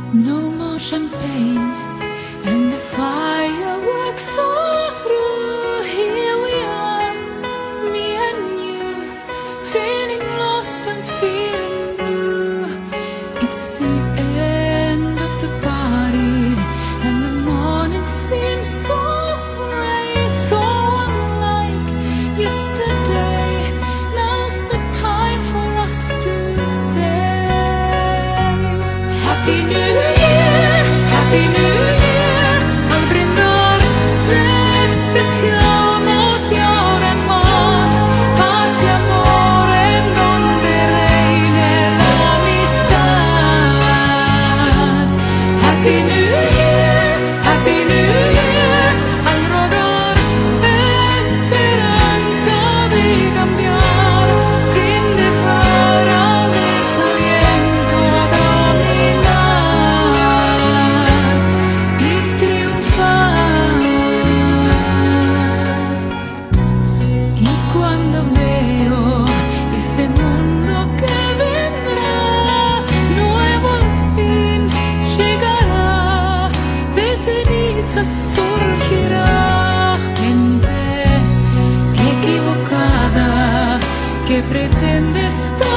No more champagne and the fireworks all through. Here we are, me and you, feeling lost and feeling blue. It's the end of the party and the morning seems so gray, so unlike yesterday. Now's the time for us to say Happy New Year, Happy New Year. Al brindar deseamos y ahora en más paz y amor en donde reine la amistad. Happy New Year, Happy New Year. Al rodar esperanza de cambiar sin dejar al desaliento a caminar y triunfar. Y cuando veo ese mundo que vendrá, nuevo al fin llegará, de cenizas surgirá gente equivocada que pretende estar